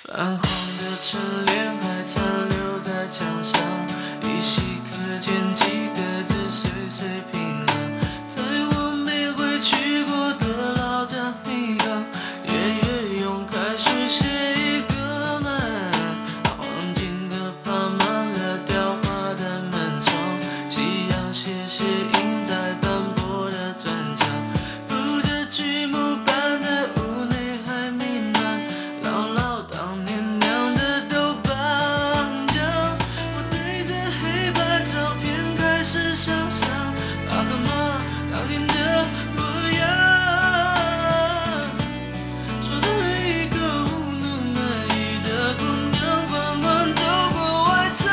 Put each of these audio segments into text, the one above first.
泛黄的春联还残留在墙上，依稀可见几个字岁岁平安。在我没回去过的老家泥岗，爷爷用开水写一个满，黄金的爬满了雕花的门窗，夕阳斜斜映在斑驳的砖墙，铺着剧木板的屋内还弥漫姥姥当年酿的豆瓣酱。我对着黑白照片开始想象爸和妈当年的模样，说的一个无能难依的姑娘，缓缓走过外滩。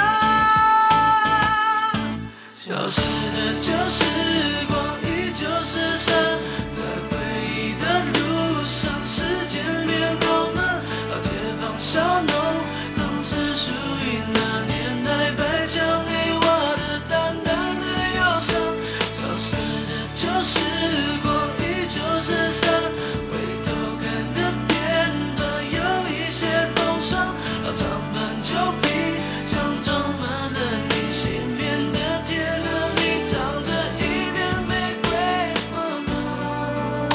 消失的旧时光依旧是山，在回忆的路上，时间变好慢。老街坊小农，当时属于那年代，白墙黑瓦的淡淡的忧伤。消失的旧时光依旧是山，回头看的片段有一些风霜。老长板旧皮箱装满了你新编的铁盒里，藏着一片玫瑰花瓣。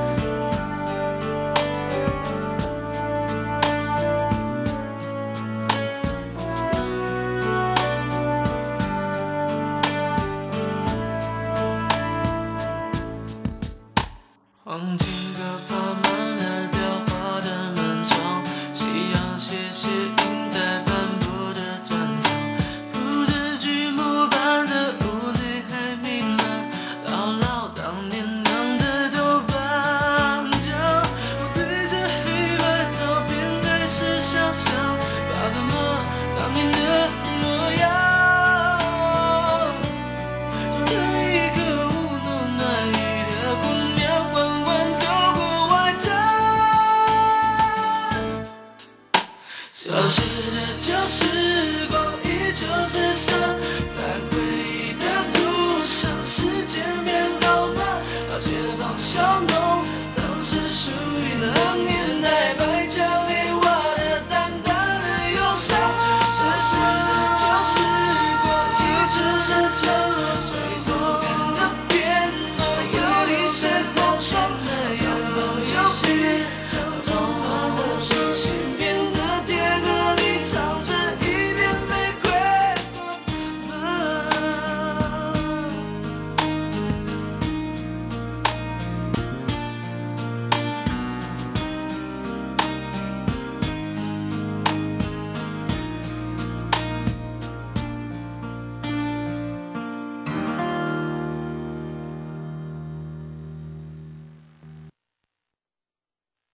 黄金的爬满了雕花的门窗，夕阳斜斜映在斑驳的砖墙，铺着剧木板的屋内还弥漫姥姥当年酿的豆瓣酱。我对着黑白照片开始想象爸和妈当年的模样，做了一个无能难依的姑娘，缓缓走过外滩。消失的旧时